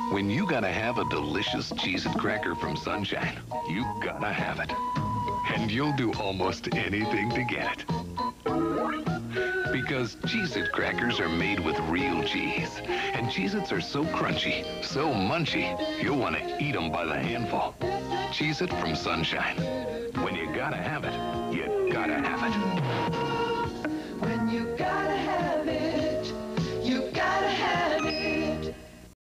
When you gotta have a delicious Cheez-It cracker from Sunshine, you gotta have it. And you'll do almost anything to get it. Because Cheez-It crackers are made with real cheese. And Cheez-Its are so crunchy, so munchy, you'll want to eat them by the handful. Cheez-It from Sunshine. When you gotta have it, you gotta have it.